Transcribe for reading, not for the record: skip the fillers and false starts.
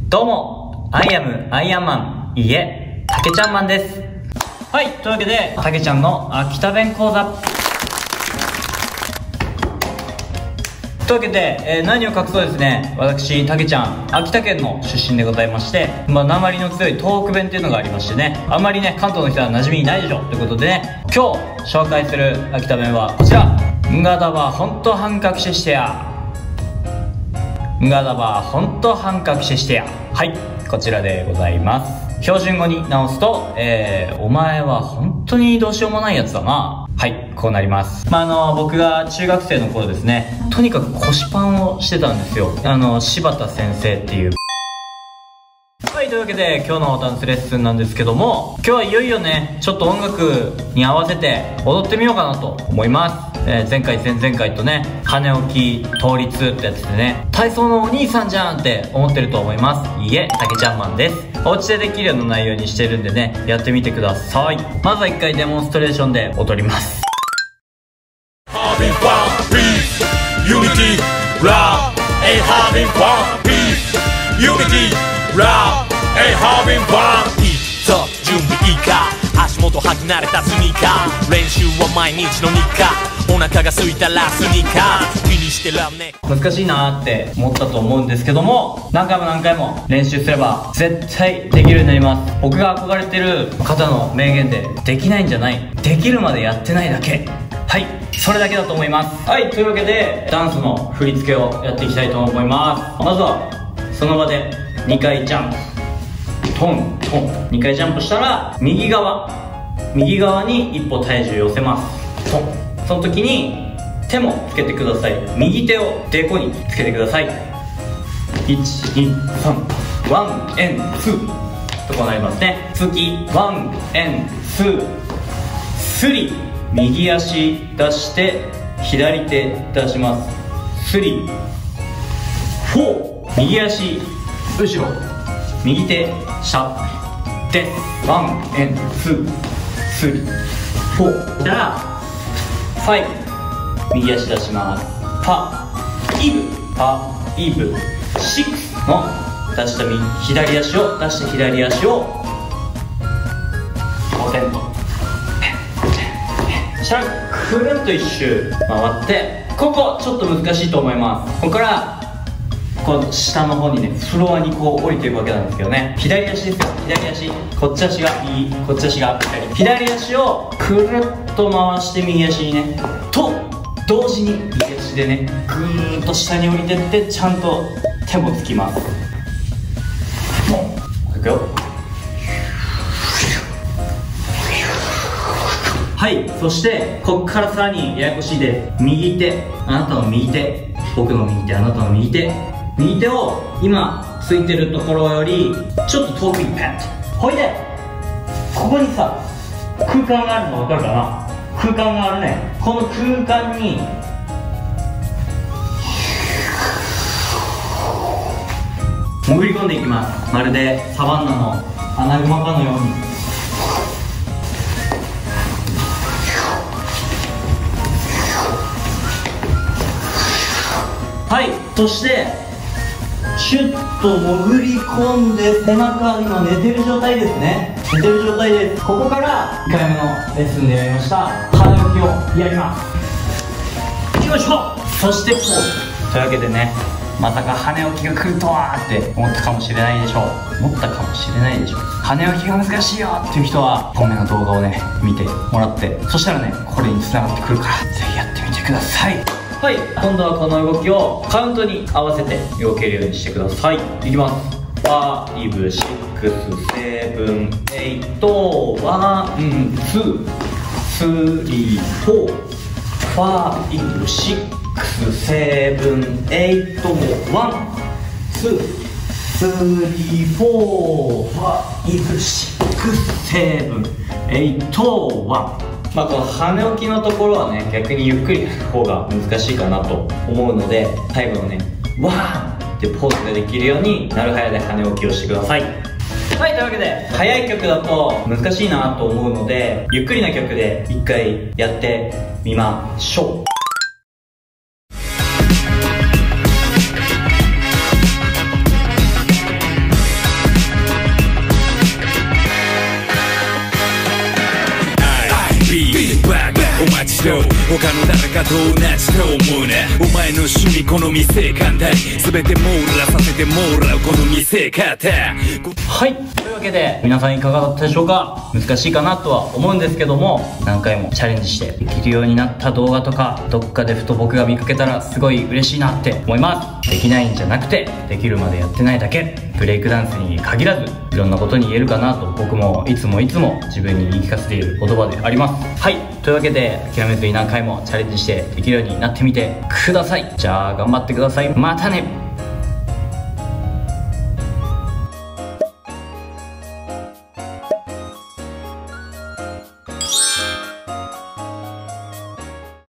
どうも、アイアムアイアンマン、いいえ、たけちゃんマンです。はい、というわけで、たけちゃんの秋田弁講座。というわけで、何を隠そうですね、私、たけちゃん、秋田県の出身でございまして、訛りの強い東北弁っていうのがありましてね、あんまりね、関東の人は馴染みないでしょ、ということでね、今日紹介する秋田弁はこちら。んがだば、ほんと半角ししてや。んがだば、ほんと半角ししてや。はい、こちらでございます。標準語に直すと、お前は本当にどうしようもないやつだな。はい、こうなります。僕が中学生の頃ですね、とにかく腰パンをしてたんですよ。柴田先生っていう。はい、というわけで今日のダンスレッスンなんですけども、今日はいよいよね、ちょっと音楽に合わせて踊ってみようかなと思います。前回前々回とね、羽置き倒立ってやつでね、体操のお兄さんじゃんって思ってると思います。いいえ、たけちゃんマンです。お家でできるような内容にしてるんでね、やってみてください。まずは一回デモンストレーションで踊ります。 準備いいか、足元履き慣れたスニーカー、練習は毎日の日課、お腹が空いたらスニーカー気にしてらんね。 難しいなーって思ったと思うんですけども、何回も練習すれば絶対できるようになります。僕が憧れてる方の名言で、できないんじゃない、できるまでやってないだけ。はい、それだけだと思います。はい、というわけでダンスの振り付けをやっていきたいと思います。まずはその場で2回ジャンプ、トントン、2回ジャンプしたら右側に一歩体重寄せます。トン。その時に手もつけてください。右手をデコにつけてください。123、ワンエンツーとこうなりますね。次ワンエンツースリー、右足出して左手出します。スリーフォー、右足後ろ、右手下でワンエンツースリーフォー。じゃあファイブ、右足出します。パイブシックスの出した左足を出して、左足を5点としたらくるんと一周回って、ここちょっと難しいと思います。ここからこう下の方にね、フロアにこう降りていくわけなんですけどね、左足ですよ。左足、こっち足が右、こっち足が左。左足をくるっと回して右足にね、と同時に右足でね、ぐーっと下に降りてって、ちゃんと手もつきます。いくよ。はい、そしてこっからさらにややこしいです。右手、あなたの右手、僕の右手、あなたの右手、右手を今ついてるところよりちょっと遠くにペンってほいで、ここにさ空間があるの分かるかな。空間があるね。この空間に潜り込んでいきます。まるでサバンナのアナグマかのように。はい、そしてシュッと潜り込んで、背中今寝てる状態ですね。寝てる状態です。ここから1回目のレッスンでやりました羽置きをやります。よいしょ。そしてポーズというわけでね、まさか羽置きが来るとはって思ったかもしれないでしょう。思ったかもしれないでしょう。羽置きが難しいよっていう人は本命の動画をね見てもらって、そしたらねこれにつながってくるから、ぜひやってみてください。はい、今度はこの動きをカウントに合わせて動けるようにしてください。いきます。5、6、7、8、ワン、ツー、スリー、フォー、5、6、7、8、ワン、ツー、スリー、フォー、5、6、7、8、ワン。この羽置きのところはね、逆にゆっくりやる方が難しいかなと思うので、最後のねワーンってポーズができるようになるはやで羽置きをしてください。はい、というわけで速い曲だと難しいなと思うので、ゆっくりな曲で一回やってみましょう。 しろ他の誰かと同じと思うなお前の趣味好み性感帯全て網羅させてもらうこの見せ方はい、というわけで皆さんいかがだったでしょうか。難しいかなとは思うんですけども、何回もチャレンジしてできるようになった動画とかどっかでふと僕が見かけたらすごい嬉しいなって思います。できないんじゃなくてできるまでやってないだけ、ブレイクダンスに限らずいろんなことに言えるかなと僕もいつも自分に言い聞かせている言葉であります。はい、というわけで諦めずに何回もチャレンジしてできるようになってみてください。じゃあ頑張ってください。またね。